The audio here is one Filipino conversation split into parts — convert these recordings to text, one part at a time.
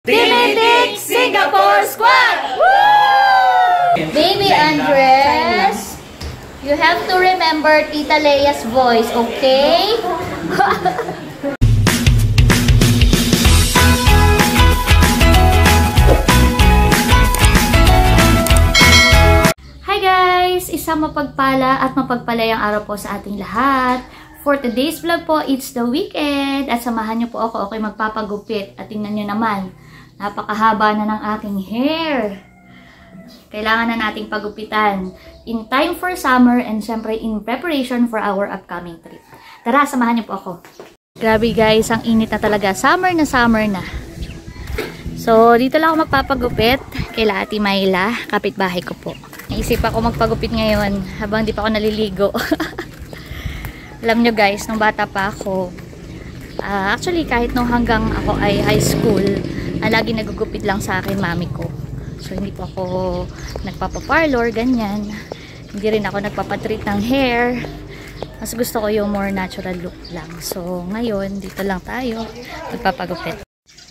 Team Hitik Singapore Squad! Woo! Baby Andres, you have to remember Tita Leia's voice, okay? Hi guys! Isang mapagpala at mapagpalayang araw po sa ating lahat. For today's vlog po, it's the weekend at samahan niyo po ako magpapagupit. At tingnan niyo naman, napakahaba na ng aking hair. Kailangan na nating pagupitan in time for summer and syempre in preparation for our upcoming trip. Tara, samahan niyo po ako. Grabe guys, ang init na talaga. Summer na. So, dito lang ako magpapagupit kay Ate Myla, kapitbahay ko po. Naisip ako magpagupit ngayon habang di pa ako naliligo. Alam nyo guys, nung bata pa ako, actually kahit nung hanggang ako ay high school, lagi nagugupit lang sa akin mami ko. So hindi po ako nagpapaparlor, ganyan. Hindi rin ako nagpapatreat ng hair. Mas gusto ko yung more natural look lang. So ngayon, dito lang tayo magpapagupit.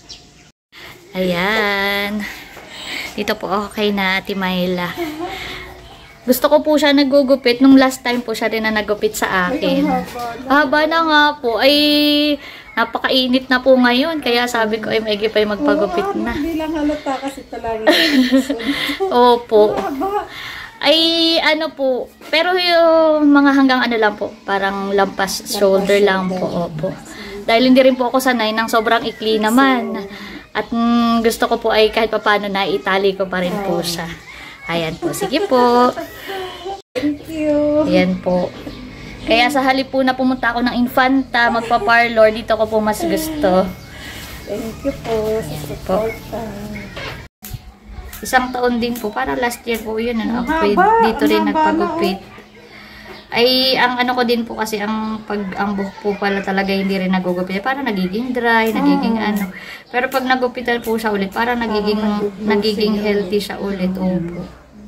Ayan. Dito po ako kay na Ate Myla. Gusto ko po siya nagugupit. Nung last time po siya rin na nagupit sa akin. Haba na nga po. Ay, napakainit na po ngayon. Kaya sabi ko, ay maigi pa yung magpagupit na. Hindi lang halata kasi talaga. Opo. Ay, ano po. Pero yung mga hanggang ano lang po. Parang lampas shoulder lang po. Opo. Dahil hindi rin po ako sanay ng sobrang ikli naman. At gusto ko po ay kahit papano na itali ko pa rin po siya. Ayan po. Sige po. Thank you. Ayan po. Kaya sa halip po na pumunta ako ng Infanta, magpa-parlor, dito ko po mas gusto. Thank you po sa suporta. Isang taon din po. Para last year po yun. Ako dito rin nagpagupit. Ay, ang ano ko din po kasi, ang buhok po pala talaga hindi rin nagugupit. Parang nagiging dry, nagiging ano. Pero pag nagupitan po siya ulit, parang nagiging healthy siya ulit. Opo.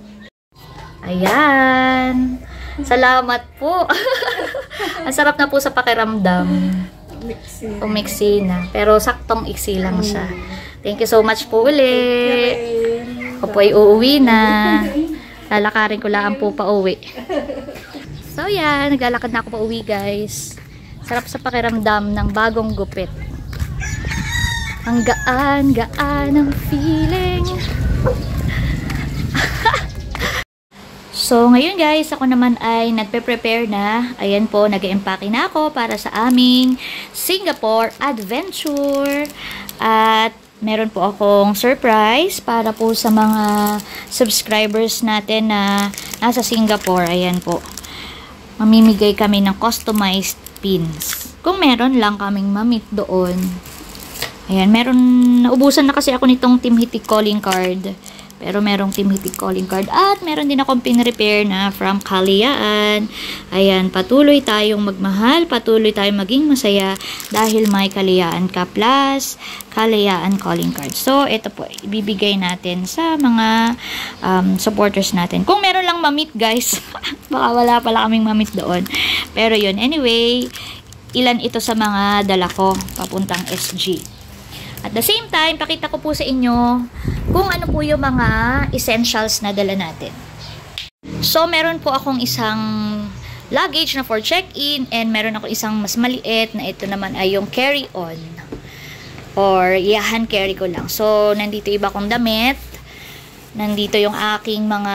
Ayan. Salamat po. Ang sarap na po sa pakiramdam. Umiksi na. Pero saktong iksi lang siya. Thank you so much po ulit. Ako po ay uuwi na. Lalakarin ko lang po pa uwi. So yan, naglalakad na ako pa uwi guys. Sarap sa pakiramdam ng bagong gupit. Ang gaan ang feeling. So ngayon guys, ako naman ay nagpe-prepare na. Ayan po, nag-empake na ako para sa aming Singapore adventure. At meron po akong surprise para po sa mga subscribers natin na nasa Singapore. Ayan po. Mamimigay kami ng customized pins. Kung meron lang kaming mamit doon. Ayan, naubusan na kasi ako nitong Team Hitik calling card. Pero merong Team Hitik calling card. At meron din akong pin-repair na from kaLEYAan. Ayan, patuloy tayong magmahal. Patuloy tayong maging masaya. Dahil may kaLEYAan ka plus kaLEYAan calling card. So, ito po, ibibigay natin sa mga supporters natin. Kung meron lang mamit guys, baka wala pala kaming mamit doon. Pero yun, anyway, ilan ito sa mga dala ko papuntang SG. At the same time, pakita ko po sa inyo kung ano po yung mga essentials na dala natin. So, meron po akong isang luggage na for check-in and meron ako isang mas maliit na ito naman ay yung carry-on. Or, hand carry ko lang. So, nandito iba kong damit. Nandito yung aking mga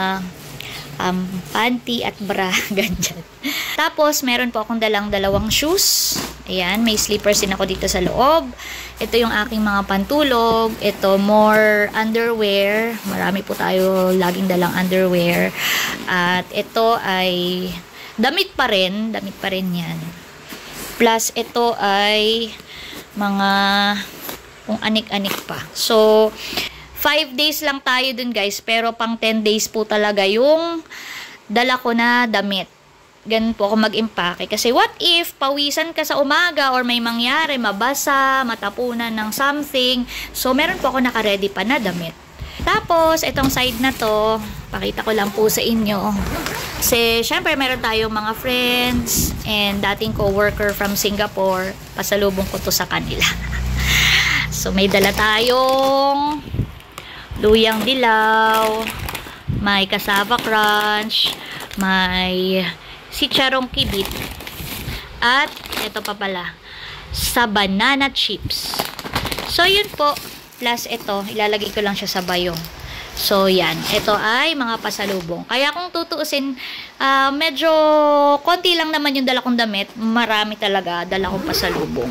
panty at bra, ganyan. Tapos, meron po akong dalawang shoes. Ayan, may slippers din ako dito sa loob. Ito yung aking mga pantulog. Ito, more underwear. Marami po tayo laging dalang underwear. At ito ay damit pa rin yan. Plus, ito ay mga kung anik-anik pa. So, 5 days lang tayo dun guys, pero pang 10 days po talaga yung dala ko na damit. Ganun po ako mag-impake. Kasi what if pawisan ka sa umaga or may mangyari, mabasa, matapunan ng something. So, meron po ako naka-ready pa na damit. Tapos, itong side na to, pakita ko lang po sa inyo. Kasi, syempre, meron tayong mga friends and dating co-worker from Singapore. Pasalubong ko to sa kanila. So, So, may dala tayong luyang dilaw, may cassava crunch, may sicharong kibit, at ito pa pala, sa banana chips. So, yun po. Plus, ito, ilalagay ko lang siya sa bayong. So, yan. Ito ay mga pasalubong. Kaya kung tutuusin, medyo konti lang naman yung dala kong damit. Marami talaga dala kong pasalubong.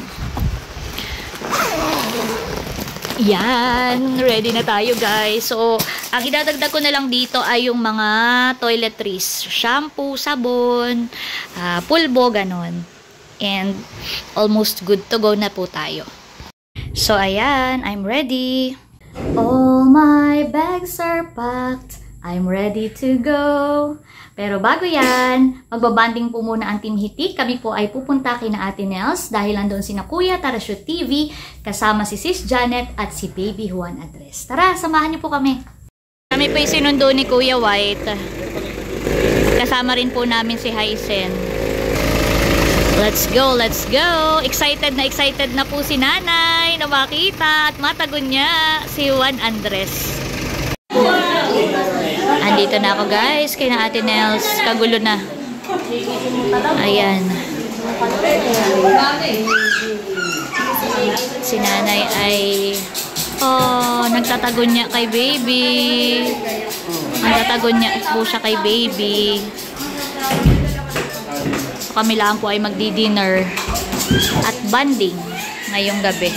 Yan. Ready na tayo, guys. So, ang idadagdag ko na lang dito ay yung mga toiletries. Shampoo, sabon, pulbo, ganon. And, almost good to go na po tayo. So, ayan, I'm ready. All my bags are packed. I'm ready to go. Pero bago yan, magbabanding po muna ang Team Hitik. Kami po ay pupunta kina Ate Nels dahil nandun sina Kuya, Tarashoot TV, kasama si Sis Janet at si Baby Juan Adres. Tara, samahan niyo po kami. Kami po yung sinundo ni Kuya White. Kasama rin po namin si Hysen. Let's go, let's go! Excited na po si Nanay na makita at matagon niya si Juan Andres. Andito na ako, guys, kay na Ate Nels. Kagulo na. Ayan. Si Nanay ay nagtatagon niya kay Baby. Nagtatagon niya po siya kay Baby. Kami lang po ay magdi-dinner at banding ngayong gabi.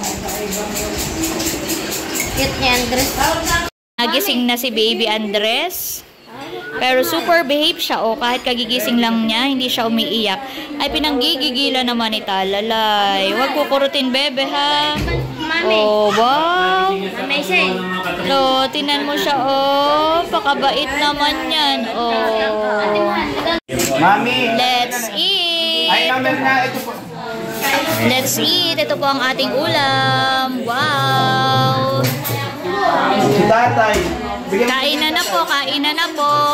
Cute ni Andres. Nagising na si Baby Andres. Pero super behave siya. O kahit kagigising lang niya, hindi siya umiiyak. Ay pinanggigigilan naman ni Talalay. Huwag kukurutin, bebe, ha? Oh, wow. No, tinan mo siya, oh. Pakabait naman yan, oh. Mami! Let's eat! Ay, number na. Ito po. Let's eat! Ito po ang ating ulam. Wow! Si tatay. Kainan na po, kainan na po.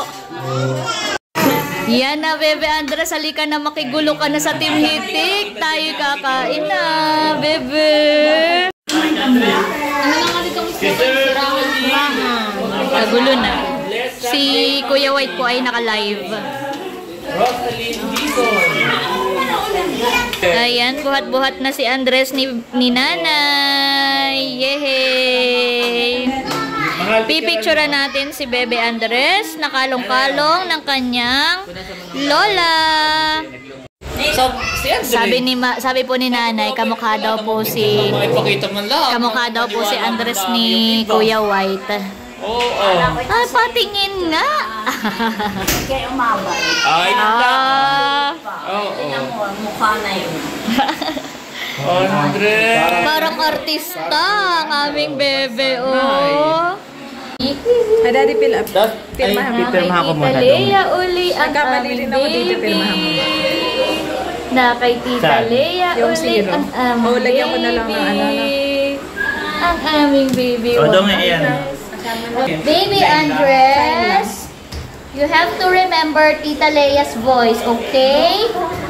Yan na, Bebe Andres. Halika na, makigulo ka na sa Team Hitik. Tayo kakain na, Bebe. Kagulo na. Si Kuya White po ay naka-live. Ayan, buhat-buhat na si Andres ni Nanay. Yehey! Pipicturean natin si Bebe Andres, nakalong-kalong ng kanyang lola. So, Sabi po ni Nanay, kamukha daw po si Andres ni Kuya White. Oo. Ay, patingin nga. Kaya umabay. Ay, oo. Mukha na yun. Andres. Parang artista ang aming Bebe, oh. Ay, Daddy, fill up. Pirmahan mo. Pirmahan ko muna. Leia uli ang Nagkamali aming rin ako dito, pirmahan mo. baby. Na kay Tita Saan? Leia Yung uli zero. ang aming Oh, lagyan ko na lang ng ano, Ang aming baby. O, dong, ayan. Baby Andres, you have to remember Tita Leia's voice, okay?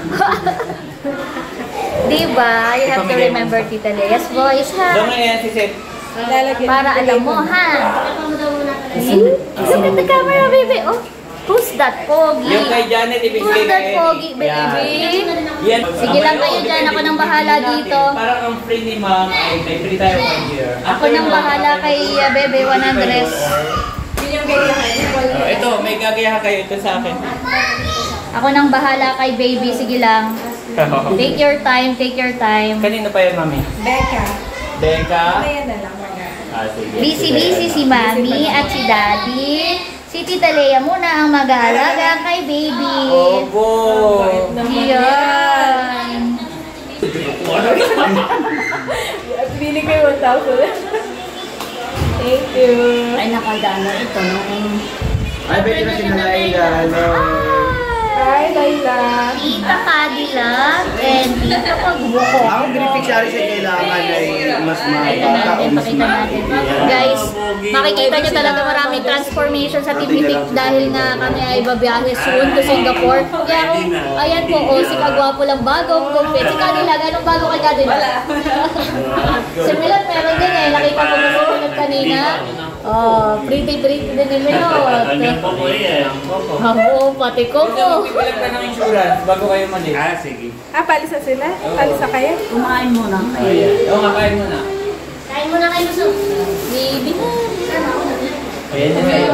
Diba? You have to remember Tita Leia's voice, Dong, ha? ayan si Seth. Para alam mo, ha? Look at the camera, baby. Oh, who's that pogi? Yung kay Janet, ibigay Who's that kay... pogi, baby? Yan. Sige lang kayo dyan. Ako nang bahala dito. Parang ang free ni Ma'am ay may free tayo 1 year. Ako nang bahala kay Bebe 100. Ito, may gagayahan kayo ito sa akin. Ako nang bahala kay Baby. Sige lang. Take your time, take your time. Kanino pa yan, Mami? Becca. Becca? Ayan na lang. Sige. Busy-busy si Mami at si Daddy. Si Tita Leia muna ang mag-aalaga kay Baby. Opo. Yan. At binigay 1,000. Thank you. Ay, nakagana ito. Ay, pwede na sinalaila. Hi, Layla. Tita Cadillac and Tita Pagbuko. Ang beneficiary sa kailangan ay mas Ito mabata o natin, mas pakita natin. Guys, makikita nyo talaga maraming transformation sa Team Hitik dahil nga kami ay babiyahe soon to Singapore. Kaya ayan po, si Kagwapo lang bagong gupit. Si Kanila, ganong bago kay Kanila? Si Milot meron din eh. Nakita ko na si Milot kanina. Oh, pretty din ni Milot. Hanggang po ko yan. Oo, pati ko po. Pipilag ka ng insurance bago kayo mali. Sige. Palisa sila? Palisa kayo? Kumain muna kayo. Oo nga, kain mo na. Kain mo na kayo gusto. Baby na. Ayan na kayo.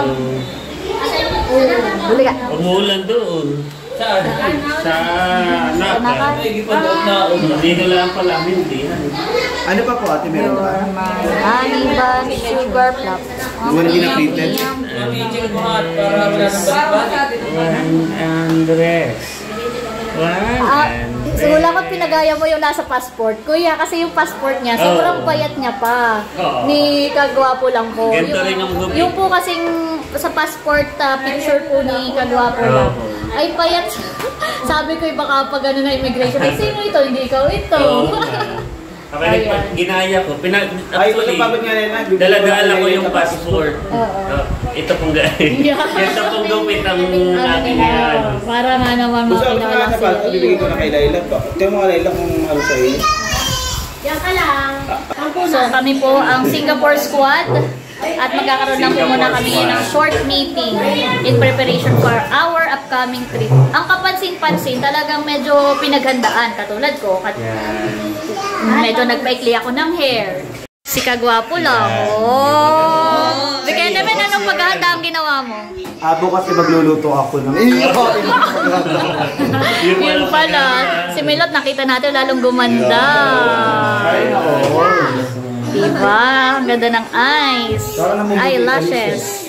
Buli ka. Umuulan doon. Saan? Sa Naka. Hindi pa doon na. Dito lang pala. Hindi. Ano pa po ate, meron pa? Honey bun, sugar plum. Wala din na printed? Medyo mga para wala nang balik-balik. Wala ko pinagaya mo yung nasa passport. Kuya, kasi yung passport niya, sobrang payat niya pa. Ni Kagwapo lang po. Ganito rin ang gupit. Yung po kasing sa passport picture po ni Kagwapo lang. Ay payat. Sabi ko, baka pag ano na immigration. Ay, sino ito? Hindi ikaw ito. Okay, ginaya ko. Actually, dala-dala ko yung passport. Ito pong ito pong gupit ang aking yan. Para nga naman gusto ko makilala na sila. bibigay ko na kay Layla pa. Ito yung mga Layla kung ano sa iyo. Yan ka lang. So kami po ang Singapore squad. At magkakaroon lang po muna kami ng short meeting in preparation for our upcoming trip. Ang kapansin-pansin, talagang medyo pinaghandaan. Katulad ko, medyo nagpaikli ako ng hair. Si Kagwapo lang. Oh! Kaya naman, anong paghahanda ang ginawa mo? Bukas magluluto ako ng Yun pala. Si Milot, nakita natin lalong gumanda. Diba? Ang ganda ng eyes. Eyelashes.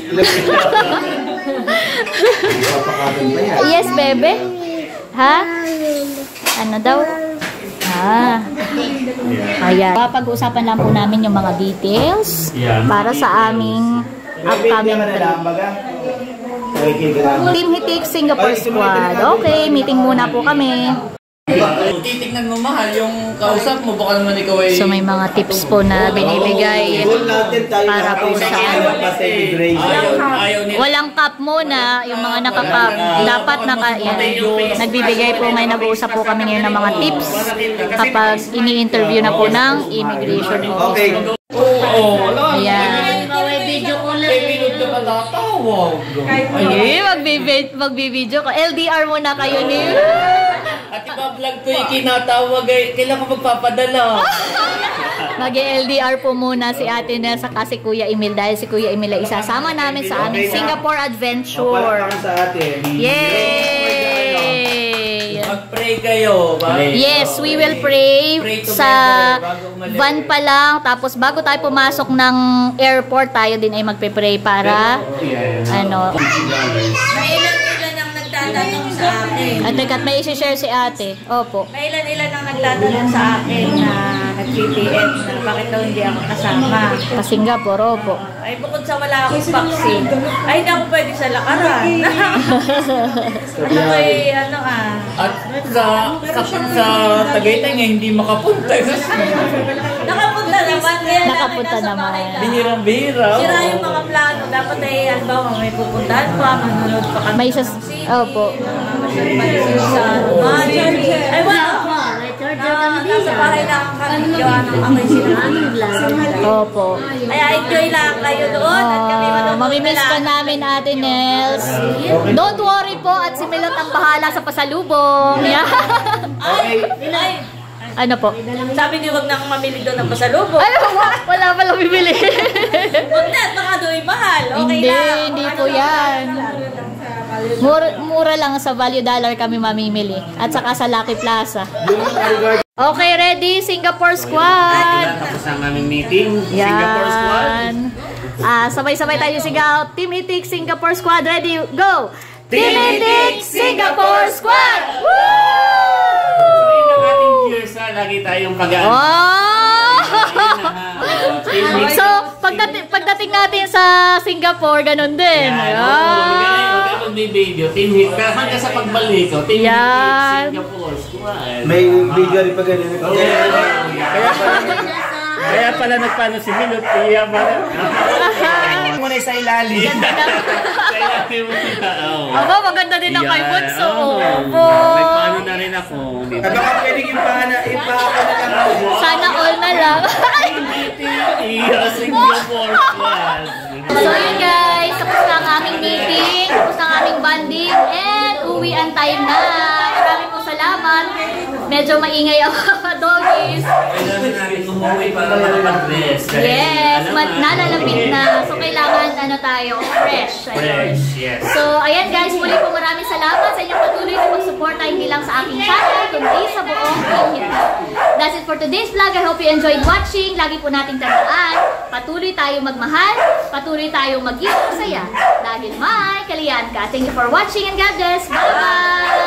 Yes, bebe? Ha? Ano daw? Ayan. Pag-uusapan lang po namin yung mga details para sa aming upcoming trip. Team Hitik Singapore Squad. Okay, meeting muna po kami. Titignan mo mahal yung kausap mo, baka naman ikaw ay... So may mga tips po na binibigay para po sa walang cup muna, yung mga naka-cup dapat nagbibigay po, may nag-uusap po kami ngayon ng mga tips kapag ini-interview na po ng immigration officer. Ayan. Video ko na. Ay, magbibideo ko. LDR muna kayo ni... At iba-vlog ko yung kinatawag ay kailan ko magpapadala. Mag-LDR po muna si Ate Nel saka si Kuya Emil dahil si Kuya Emil ay isasama namin sa aming Singapore adventure. Yay! Mag-pray kayo. Yes, we will pray sa van pa lang. Tapos bago tayo pumasok ng airport, tayo din ay magpe-pray para ano. Ilan ang nagtatanong sa akin. At teka, may isi-share si Ate. Opo. May ilan ang nagtatanong sa akin na nag-PTF na bakit daw hindi ako kasama. Sa Singapore, opo. Ay, bukod sa wala akong vaccine, ay hindi ako pwede sa lakaran. At sa Tagaytay nga hindi makapunta. Nakapunta naman. Kaya Nakapunta naman. Bihirang-bihira. sira yung mga plano. Dapat ay, halimbawa, may pupuntahan pa, manunod pa kami. May isa... Opo. Ay, wala. Nasa bahay lang kami. Ako'y sila. Opo. Kaya enjoy lang kayo doon. At kami Mamimiss ka namin, Ate Nels. Don't worry po at si Milot ang bahala sa pasalubong. Yeah. Ay, Ano po? sabi niyo wag nang mamili doon ng pasalubong. Ay, wala palang bibili. Wag na, baka doon mahal. Okay lang. Hindi po yan. Mura lang sa Value Dollar kami mamimili. At saka sa Lucky Plaza. Okay, ready? Singapore Squad! Tapos ang aming meeting. Yan. Singapore Squad. Sabay-sabay tayo sigaw. Team Hitik Singapore Squad. Ready? Go! Team Hitik Singapore Squad! Woo! Lagi tayong pag-aan. Oh! So, pagdating natin sa Singapore, ganun din. Huwag mag-video. Team Hitik. Hanggang sa pagbalik ko. Team Hitik Singapore Squad. May video rin pa ganun. Kaya pala nagpano si Milot. Iya pala. mo na sa ilalim. Kaya mo na. Aba, maganda din ang kay Bunso. Opo. May paano na rin ako. Baka pwedeng ipaano na lang. Sana all na lang. Iya, Singapore class. So yun guys, tapos na ang aming meeting, tapos na ang aming bonding, and uwian time na. Maraming po salamat. Medyo maingay ang mga doggies. Kailangan natin umuwi para makapag-rest. Yes, nalalapit na. So kailangan tayo, fresh. Ayun. Fresh, yes. So ayan guys, muli po maraming salamat sa inyong patuloy na pagsuporta hindi lang sa aking channel, kundi sa buong Team Hitik. That's it for today's vlog. I hope you enjoyed watching. Lagi po nating tandaan, patuloy tayong magmahal, patuloy tayong maging masaya. Dahil may kalayaan ka. Thank you for watching and God bless. Bye-bye!